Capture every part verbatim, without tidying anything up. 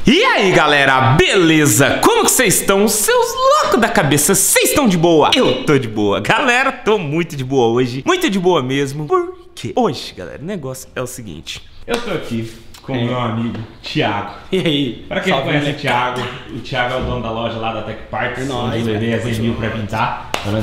E aí galera, beleza? Como que vocês estão? Seus loucos da cabeça, vocês estão de boa? Eu tô de boa, galera, tô muito de boa hoje. Muito de boa mesmo. Por quê? Hoje, galera, o negócio é o seguinte. Eu tô aqui com o é. meu amigo Thiago. E aí? Pra quem não conhece o Thiago, o Thiago é o dono da loja lá da Tech Parts, onde eu levei a Z mil pra pintar.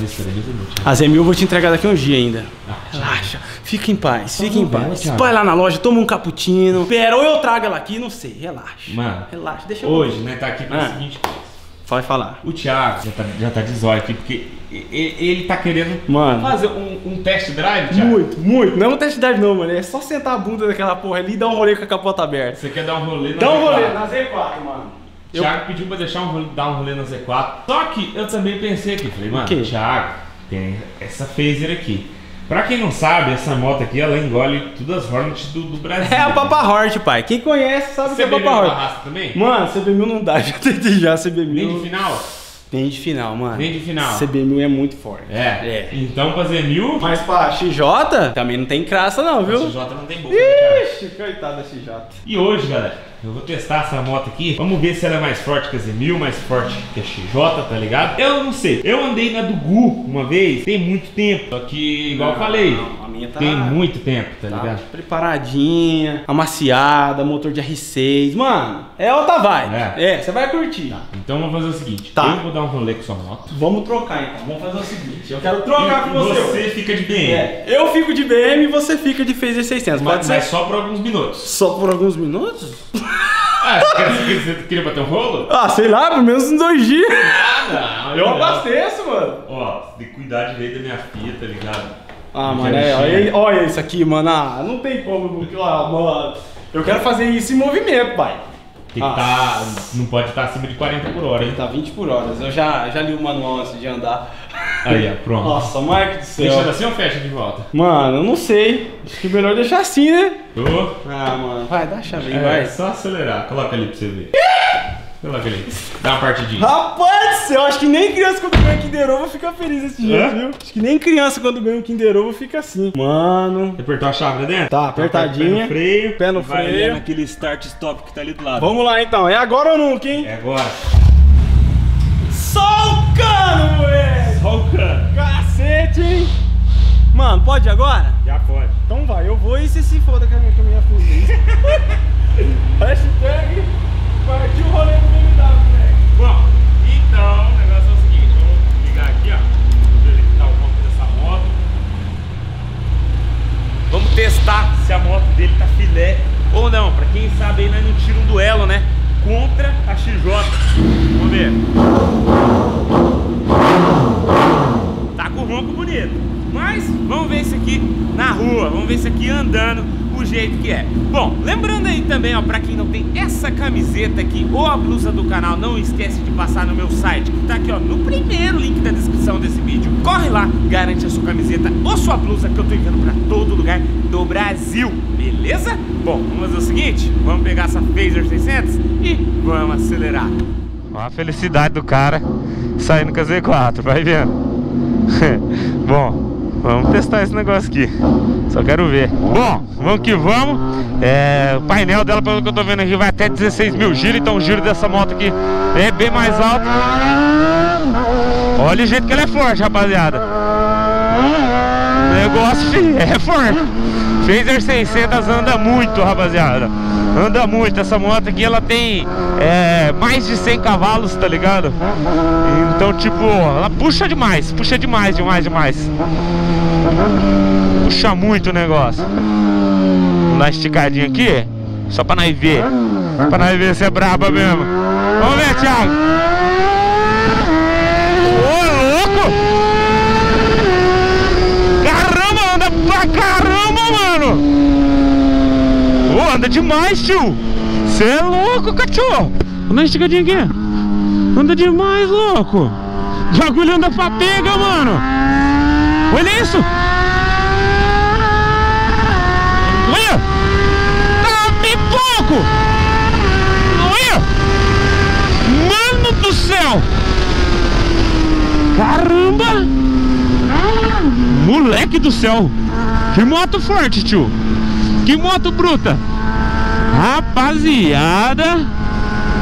A Z mil eu vou te entregar daqui a uns dias ainda. Ah, relaxa, fica em paz, fica em paz. Vai lá na loja, toma um cappuccino. Pera, ou eu trago ela aqui, não sei, relaxa. Mano, relaxa, deixa eu hoje, né, tá aqui pra ah. seguinte coisa. Pode falar. O Thiago já tá, já tá de zóio aqui, porque ele, ele tá querendo mano, fazer um, um test drive, Thiago. Muito, muito. Não é um test drive não, mano. É só sentar a bunda daquela porra ali e dar um rolê com a capota aberta. Você quer dar um rolê na Dá um rolê na Z quatro, mano. O Thiago eu... pediu pra deixar um rolê, dar um rolê na Z quatro. Só que eu também pensei aqui, falei, mano, Thiago, tem essa phaser aqui. Pra quem não sabe, essa moto aqui, ela engole todas as Hornet do, do Brasil. É a Papa Hornet, pai. Quem conhece sabe que é a Papa Hornet. Também? Mano, C B mil não dá, já tentei já, C B mil. Nem de final? Nem de final, mano. Nem de final. C B mil é muito forte. É. é. Então pra Z mil... Mas pra X J também não tem graça não, viu? X J não tem boca. Ixi, coitada da X J. E hoje, galera, eu vou testar essa moto aqui. Vamos ver se ela é mais forte que a Z mil, mais forte que a X J, tá ligado? Eu não sei. Eu andei na do Gu uma vez, tem muito tempo. Só que, igual não, eu falei, não, a minha tá... tem muito tempo, tá, tá ligado? Preparadinha, amaciada, motor de R seis. Mano, é outra vibe. É, você vai curtir. Tá. Então vamos fazer o seguinte. Tá. Eu vou dar um rolê com sua moto. Vamos trocar então. Vamos fazer o seguinte. Eu quero trocar com você. Você fica de B M. É, eu fico de B M e você fica de Phaser seiscentos. Mas, Pode ser? Mas só por alguns minutos. Só por alguns minutos? Ah, você queria, você queria bater um rolo? Ah, sei lá, pelo menos uns dois dias. Ah, não. Eu não. abasteço, mano. Ó, você tem que cuidar direito da minha filha, tá ligado? Ah, mano, é, olha, olha isso aqui, mano. Ah, não tem como. Ah, mano. Eu quero fazer isso em movimento, pai. Tem que ah. tá, não pode estar tá acima de quarenta por hora, hein? Tá vinte por hora. Eu já, já li o manual antes de andar. Aí, ó, pronto. Nossa, Marco do céu. Deixa assim ou fecha de volta? Mano, eu não sei. Acho que é melhor deixar assim, né? Oh. Ah, mano. Vai, dá a chave aí, é, vai. É só acelerar. Coloca ali pra você ver. Coloca ali. Dá uma partidinha. Rapaz do céu, acho que nem criança quando ganha Kinder Ovo fica feliz desse jeito, é? viu? Acho que nem criança quando ganha um Kinder Ovo fica assim. Mano. Você apertou a chave lá dentro? Tá, apertadinha. Pé no freio. Pé no vai freio. naquele start stop que tá ali do lado. Vamos lá então. É agora ou nunca, hein? É agora. Só o cano, moleque! Só o cano. Cacete, hein? Mano, pode agora? Já pode. Então vai, eu vou e você se foda com a minha, com a minha filha. Hashtag partiu o rolê do B M W, moleque. Bom, então o negócio é o seguinte, vamos ligar aqui, ó. Vamos ver que tá o ponto dessa moto. Vamos testar se a moto dele tá filé ou não. Pra quem sabe aí, nós não tira um duelo, né? Contra a X J. Vamos ver. Tá com o ronco bonito. Mas vamos ver isso aqui na rua. Vamos ver isso aqui andando o jeito que é. Bom, lembrando aí também, ó, pra quem não tem essa camiseta aqui ou a blusa do canal, não esquece de passar no meu site, que tá aqui, ó, no primeiro link da descrição desse vídeo. Corre lá, garante a sua camiseta ou sua blusa, que eu tô enviando pra todo lugar do Brasil, beleza? Bom, vamos fazer o seguinte, vamos pegar essa Phaser seiscentos e vamos acelerar. Ó a felicidade do cara saindo com a Z quatro, vai vendo. Bom, vamos testar esse negócio aqui. Só quero ver. Bom, vamos que vamos. É, o painel dela, pelo que eu tô vendo aqui, vai até dezesseis mil giros. Então o giro dessa moto aqui é bem mais alto. Olha o jeito que ela é forte, rapaziada. O negócio, filho, é forte. Phaser seiscentos anda muito, rapaziada. Anda muito. Essa moto aqui, ela tem é, mais de cem cavalos, tá ligado? Então, tipo, ela puxa demais. Puxa demais, demais, demais. Puxa muito o negócio. Vamos dar uma esticadinha aqui, só pra nós ver. Pra nós ver se é braba mesmo. Vamos ver, Thiago. Ô, louco! Caramba, anda pra caramba, mano! Ô, anda demais, tio! Cê é louco, cachorro! Vamos dar uma esticadinha aqui. Anda demais, louco! O bagulho anda pra pega, mano! Olha isso! Olha! Tá pipoco! Olha! Mano do céu! Caramba! Moleque do céu! Que moto forte, tio! Que moto bruta! Rapaziada!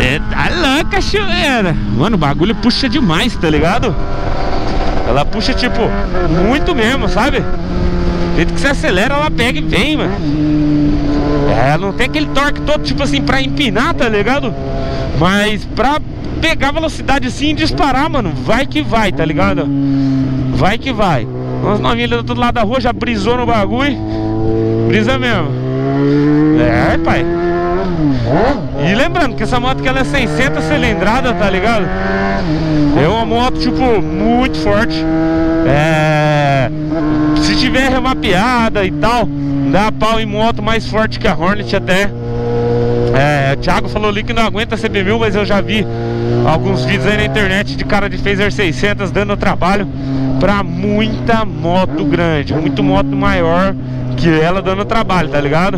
É, tá louca, cachoeira. Mano, o bagulho puxa demais, tá ligado? Ela puxa, tipo, muito mesmo, sabe? Do jeito que você acelera, ela pega e vem, mano. É, não tem aquele torque todo, tipo assim, pra empinar, tá ligado? Mas pra pegar velocidade assim e disparar, mano, vai que vai, tá ligado? Vai que vai. Nós novinhos do outro lado da rua já brisou no bagulho. Brisa mesmo. É, pai. E lembrando que essa moto que ela é seiscentas cilindradas, tá ligado? É uma moto, tipo, muito forte. É... Se tiver remapeada e tal, dá pau em moto mais forte que a Hornet até. É, o Thiago falou ali que não aguenta C B mil, mas eu já vi alguns vídeos aí na internet de cara de Phaser seiscentas dando trabalho pra muita moto grande, muito moto maior que ela dando trabalho, tá ligado?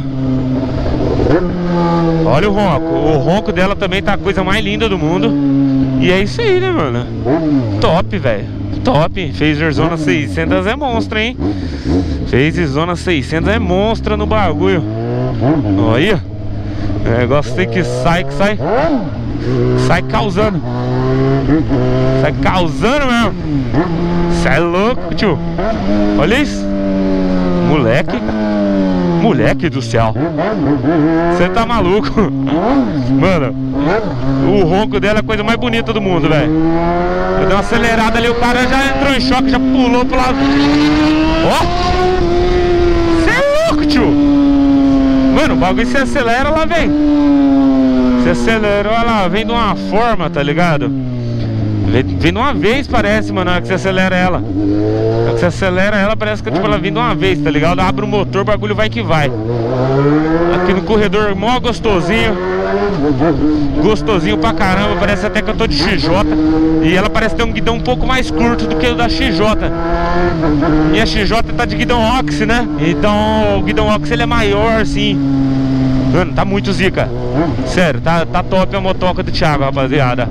Olha o ronco, o ronco dela também tá a coisa mais linda do mundo. E é isso aí, né, mano? Top, velho. Top. Phaser Zona seiscentas é monstro, hein? Phaser Zona seiscentas é monstro no bagulho. Olha. O negócio tem que sai, que sai. Sai causando. Sai causando mesmo. Cê é louco, tio. Olha isso. Moleque. Moleque do céu. Você tá maluco. Mano, o ronco dela é a coisa mais bonita do mundo, velho. Eu dei uma acelerada ali, o cara já entrou em choque, já pulou pro lado. Ó. Você é louco, tio. Mano, o bagulho se acelera, ela vem. Se acelerou, ela vem de uma forma, tá ligado? Vem, vem de uma vez, parece, mano, na hora que você acelera ela. Na hora que você acelera ela, parece que tipo, ela vem de uma vez, tá ligado? Abre o motor, o bagulho vai que vai. Aqui no corredor, mó gostosinho. Gostosinho pra caramba, parece até que eu tô de X J. E ela parece ter um guidão um pouco mais curto do que o da X J. E a X J tá de guidão Ox, né? Então o guidão Ox ele é maior, assim. Mano, tá muito zica. Sério, tá, tá top a motoca do Thiago, rapaziada.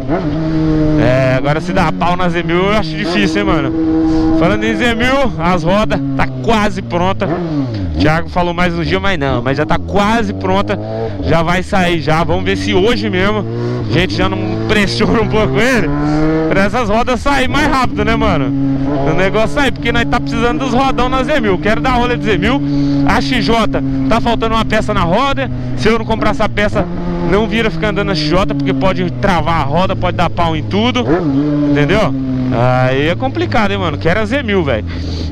É, agora se dá pau na Z mil eu acho difícil, hein, mano. Falando em Z mil, as rodas tá quase pronta. O Thiago falou mais um dia, mas não, mas já tá quase pronta. Já vai sair já, vamos ver se hoje mesmo a gente já não pressiona um pouco ele pra essas rodas sair mais rápido, né, mano? O negócio sair, porque nós tá precisando dos rodão na Z mil. Quero dar rolê de Z mil. A X J tá faltando uma peça na roda. Se eu não comprar essa peça, não vira ficar andando na X J, porque pode travar a roda, pode dar pau em tudo. Entendeu? Aí é complicado, hein, mano. Quero a Z mil, velho.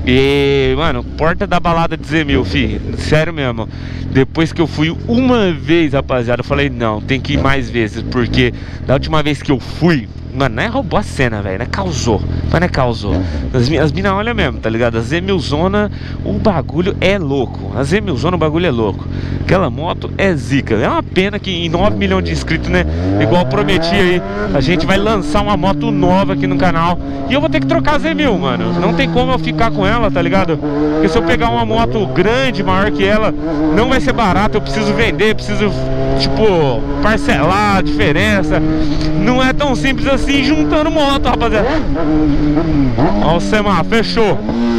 E, mano, porta da balada de Z mil, fi. Sério mesmo. Depois que eu fui uma vez, rapaziada, eu falei, não, tem que ir mais vezes. Porque da última vez que eu fui, mano, não é roubou a cena, velho, não é causou. Mas não é causou. As, as minas olham mesmo, tá ligado? A Z mil Zona, o bagulho é louco. A Z mil Zona, o bagulho é louco. Aquela moto é zica. É uma pena que em nove milhões de inscritos, né? Igual eu prometi aí, a gente vai lançar uma moto nova aqui no canal. E eu vou ter que trocar a Z mil, mano. Não tem como eu ficar com ela, tá ligado? Porque se eu pegar uma moto grande, maior que ela, não vai ser barato. Eu preciso vender, preciso, tipo, parcelar a diferença. Não é tão simples assim juntando moto, rapaziada. Ó o semáforo, fechou.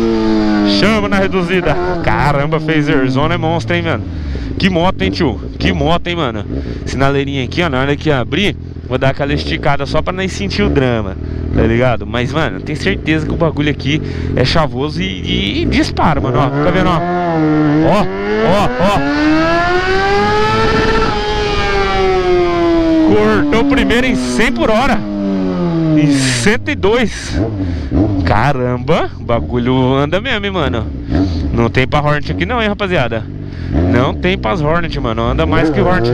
Chama na reduzida. Caramba, Phaser Zona é monstro, hein, mano. Que moto, hein, tio? Que moto, hein, mano. Sinaleirinha aqui, ó, na hora que abrir, vou dar aquela esticada só pra não sentir o drama, tá ligado? Mas, mano, tenho certeza que o bagulho aqui é chavoso e, e, e dispara, mano, ó. Fica vendo, ó. Ó, ó, ó. Cortou primeiro em cem por hora. Em cento e dois. Caramba, o bagulho anda mesmo, hein, mano. Não tem pra Hornet aqui não, hein, rapaziada. Não tem pras Hornet, mano. Anda mais que Hornet.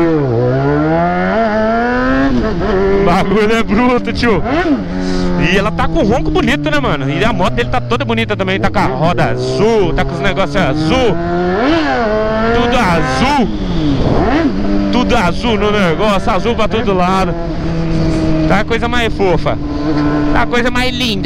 O bagulho é bruto, tio. E ela tá com um ronco bonito, né, mano? E a moto dele tá toda bonita também. Tá com a roda azul, tá com os negócios azul. Tudo azul. Tudo azul no negócio, azul pra todo lado. Tá a coisa mais fofa. Tá a coisa mais linda.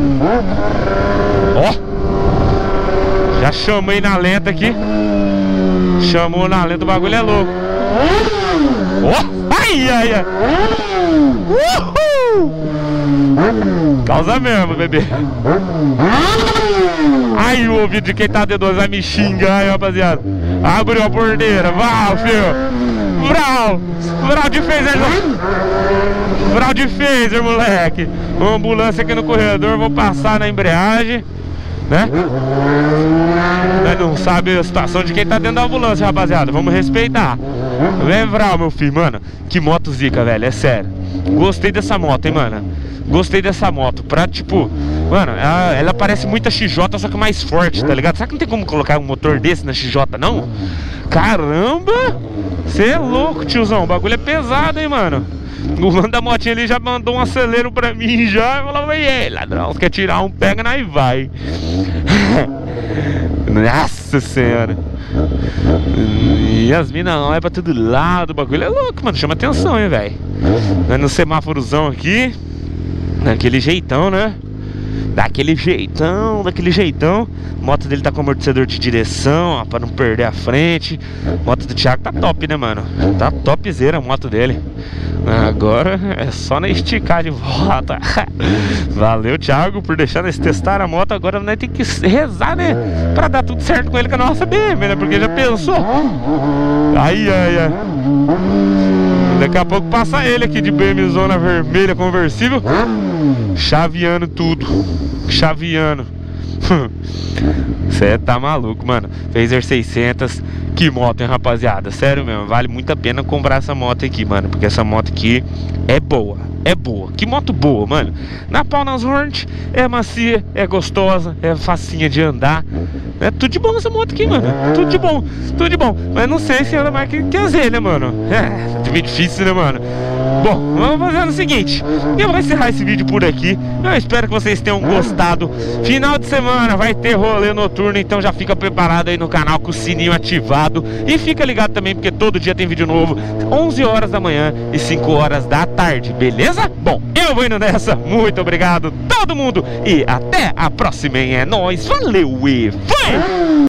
Ó. Já chamei na lenta aqui. Chamou na lenta, o bagulho é louco. Ó. Ai, ai, ai. Uhul. Causa mesmo, bebê. Ai, o ouvido de quem tá D dois vai me xingar aí, rapaziada. Abriu a porteira, vá, filho. Vral! Vral de phaser! Vral de phaser, moleque! Uma ambulância aqui no corredor, vou passar na embreagem, né? Nós não sabe a situação de quem tá dentro da ambulância, rapaziada. Vamos respeitar. Vem, Vral, meu filho, mano. Que moto zica, velho, é sério. Gostei dessa moto, hein, mano. Gostei dessa moto. Pra, tipo, mano, ela, ela parece muito a X J, só que mais forte, tá ligado? Sabe que não tem como colocar um motor desse na X J, não? Caramba! Você é louco, tiozão. O bagulho é pesado, hein, mano. O mano da motinha ali já mandou um acelero pra mim já. Eu falava, e aí, ladrão, você quer tirar um, pega, nós vai. Nossa senhora. E as minas não é pra todo lado. O bagulho é louco, mano. Chama atenção, hein, velho. No semáforozão aqui, daquele jeitão, né? Daquele jeitão, daquele jeitão. A moto dele tá com amortecedor de direção, ó, pra não perder a frente. A moto do Thiago tá top, né, mano? Tá topzera a moto dele. Agora é só na esticar de volta. Valeu, Thiago, por deixar nós testar a moto. Agora nós tem que rezar, né? Pra dar tudo certo com ele com a nossa B M, né? Porque já pensou. Ai, ai, ai. Daqui a pouco passa ele aqui de B M zona vermelha conversível, chaveando tudo. Chaveando. Você tá maluco, mano. Phaser seiscentos. Que moto, hein, rapaziada. Sério mesmo, vale muito a pena comprar essa moto aqui, mano. Porque essa moto aqui é boa. É boa. Que moto boa, mano. Na pau nas Hornet, é macia, é gostosa, é facinha de andar. É tudo de bom essa moto aqui, mano. Tudo de bom, tudo de bom. Mas não sei se ela mais que quer dizer, né, mano? É, meio difícil, né, mano? Bom, vamos fazer o seguinte. Eu vou encerrar esse vídeo por aqui. Eu espero que vocês tenham gostado. Final de semana vai ter rolê noturno, então já fica preparado aí no canal com o sininho ativado. E fica ligado também, porque todo dia tem vídeo novo, onze horas da manhã e cinco horas da tarde, beleza? Bom, eu vou indo nessa. Muito obrigado todo mundo e até a próxima, hein? É nóis, valeu e foi!